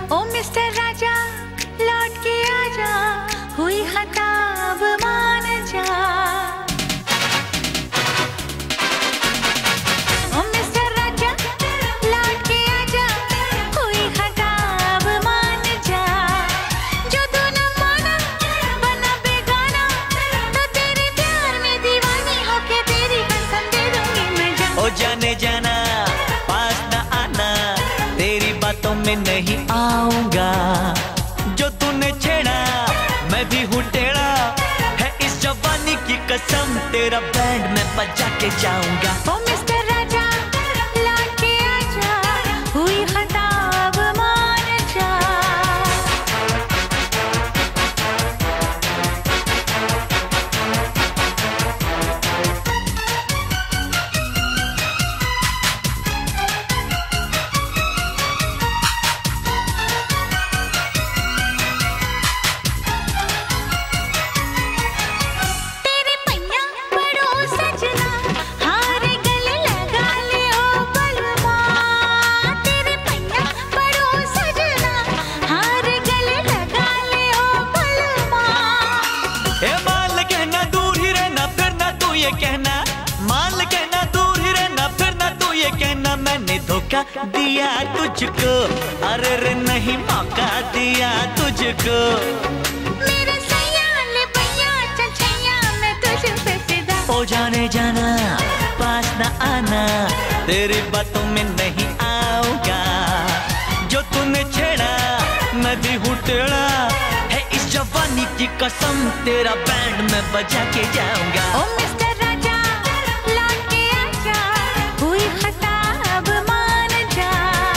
ओ mister राजा लौट के आजा, हुई खता अब मान जा। ओ मिस्टर राजा लौट के आजा, हुई खता अब मान जा। जो तू न माना बना बेगाना, तो तेरे प्यार में दीवानी होके तेरी कसम दे दूंगी मैं जान। ओ जाने जाना पास न आना, तेरी बातों में नहीं आऊंगा। जो तूने छेड़ा मैं भी हूँ टेढ़ा, है इस जवानी की कसम, तेरा बैंड में बजा के जाऊंगा। ओ मिस्टर राजा लौट के आजा, हुई खता अब मान जा। कहना मान कहना दूर ही रहना, फिर ना तू ये कहना मैंने धोखा दिया तुझको। अरे रे नहीं मौका दिया तुझको। मेरे सैया ले भैया चल छैया, मैं तुझ पे फिदा। ओ जाने जाना पास ना आना, तेरी बातों में नहीं आऊंगा। जो तूने छेड़ा मैं भी हूँ टेढ़ा, है इस जवानी की कसम, तेरा बैंड में बजा के जाऊंगा। ओ मिस्टर राजा लौट के आजा, हुई खता अब मान जा।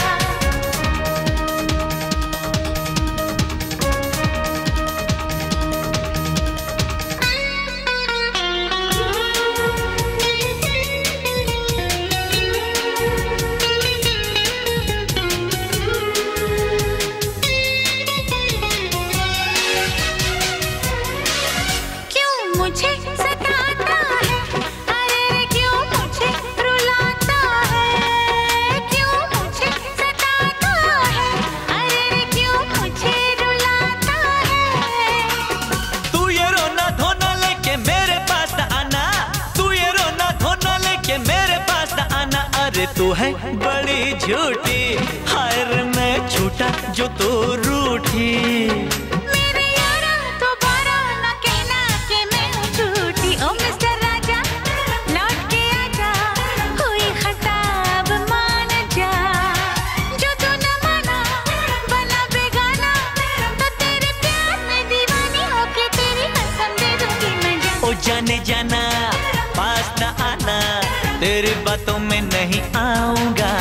क्यों मुझे सताता है, अरे क्यों मुझे रुलाता है। क्यों मुझे सताता है, अरे क्यों मुझे रुलाता है। तू ये रोना धोना लेके मेरे पास न आना, तू ये रोना धोना लेके मेरे पास न आना। अरे तू है बड़ी झूठी, हाय रे मैं झूठा जो तू रूठी। मेरे यारा दोबारा न कहना कि मैं हूँ झूठी। ओ मिस्टर राजा लौट के आजा, हुई खता अब मान जा। जो तू न माना बना बेगाना, तो तेरे प्यार में दीवानी होके तेरी कसम दे दूंगी मैं जान। ओ जाने जाना पास न आना, तेरी बातों में नहीं आऊंगा।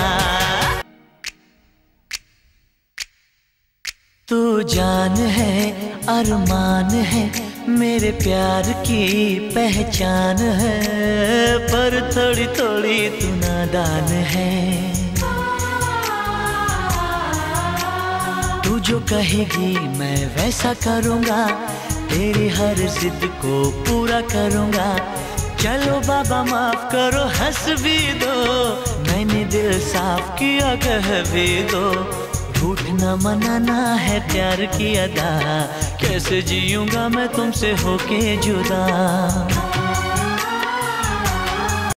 तू जान है अरमान है, मेरे प्यार की पहचान है, पर थोड़ी थोड़ी तू नादान है। तू जो कहेगी मैं वैसा करूँगा, तेरी हर जिद को पूरा करूँगा। चलो बाबा माफ करो हंस भी दो, मैंने दिल साफ किया कह भी दो। झूठ न मनाना है प्यार की अदा, कैसे जीऊंगा मैं तुमसे होके जुदा।